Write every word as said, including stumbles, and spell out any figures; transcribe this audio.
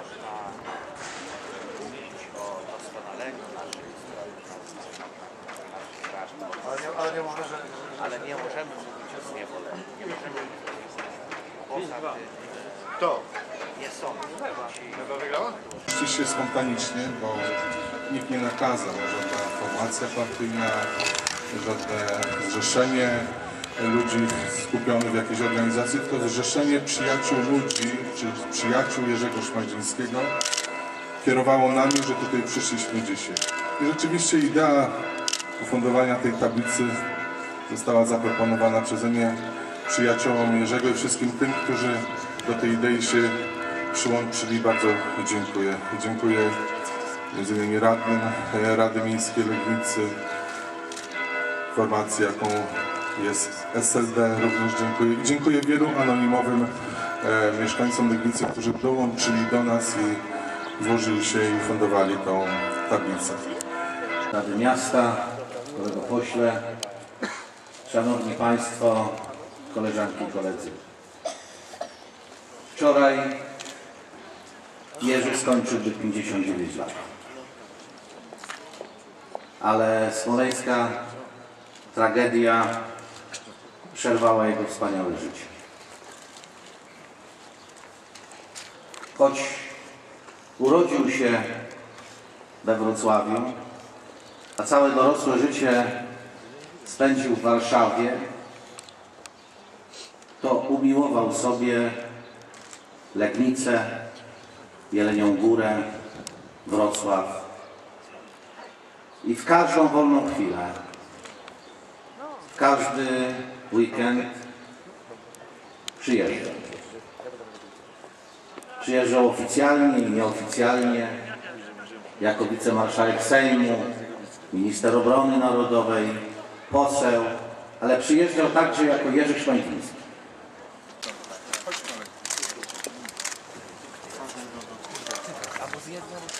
można mówić o doskonaleniu naszych strojów, naszych straży. Ale nie, ale nie mówię, że... Ale nie możemy mówić o zniewoleniu. Nie możemy mówić o poza tym, To. nie są ci... Chyba wygrała? Oczywiście spontanicznie, bo nikt nie nakazał, żadna formacja partyjna, żadne zrzeszenie ludzi skupionych w jakiejś organizacji, tylko zrzeszenie przyjaciół ludzi, czy przyjaciół Jerzego Szmajdzińskiego kierowało nami, że tutaj przyszliśmy dzisiaj. I rzeczywiście idea ufundowania tej tablicy została zaproponowana przeze mnie przyjaciołom Jerzego i wszystkim tym, którzy do tej idei się przyłączyli. Bardzo dziękuję. Dziękuję między innymi radnym Rady Miejskiej Legnicy, formacji, jaką jest S L D, również dziękuję. I dziękuję wielu anonimowym e, mieszkańcom Legnicy, którzy dołączyli do nas i złożyli się i fundowali tą tablicę. Rady Miasta, kolego pośle, Szanowni Państwo, koleżanki i koledzy. Wczoraj Jerzy skończyłby pięćdziesiąt dziewięć lat. Ale smoleńska tragedia przerwała jego wspaniałe życie. Choć urodził się we Wrocławiu, a całe dorosłe życie spędził w Warszawie, to umiłował sobie Legnicę, Jelenią Górę, Wrocław i w każdą wolną chwilę, w każdy weekend przyjeżdżał. Przyjeżdżał oficjalnie i nieoficjalnie, jako wicemarszałek Sejmu, minister obrony narodowej, poseł, ale przyjeżdżał także jako Jerzy Szmajdziński. Albo z jedną